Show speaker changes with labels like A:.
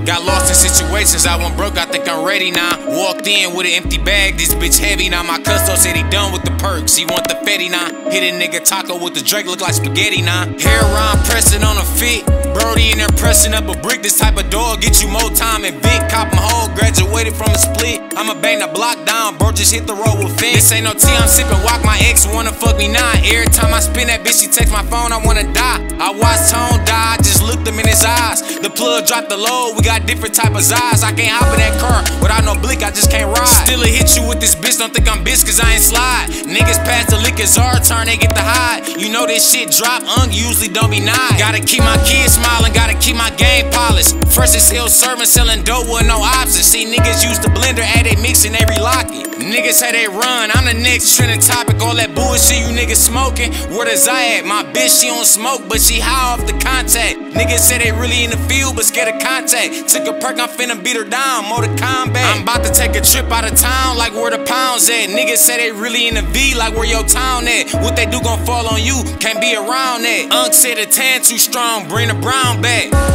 A: Got lost in situations, I went broke, I think I'm ready now. Walked in with an empty bag, this bitch heavy now. My custo said he done with the perks, he want the fetty now. Hit a nigga taco with the Drake, look like spaghetti now. Heron, Preston on a fit, Brody in there pressing up a brick. This type of dog get you more time and Vic. Cop him whole, graduated from a split. I'ma bang the block down, bro, just hit the road with Finn. This ain't no tea, I'm sipping walk, my ex wanna fuck me now. Every time I spin that bitch, she text my phone, I wanna die. I watch Tone die, I just looked him in his eyes. The plug dropped the load, we got different type of eyes. I can't hop in that car without no blick, I just can't ride. Still hit you with this bitch, don't think I'm bitch cause I ain't slide. Niggas pass the lick, it's our turn, they get the hide. You know this shit drop, usually don't be nice. Gotta keep my kids smiling, gotta keep my game polished. First it's hill serving, selling dope with no options. See niggas use the blender, add they mix and they relock it. Niggas say they run, I'm the next trending topic. All that bullshit you niggas smoking, where does I at? My bitch, she don't smoke, but she high off the contact. Niggas say they really in the field, but scared of contact. Took a perk, I'm finna beat her down, Motor Combat. I'm about to take a trip out of town, like where the pounds at. Niggas say they really in the V, like where your town at. What they do gon' fall on you, can't be around that. Unc said the tan too strong, bring the brown back.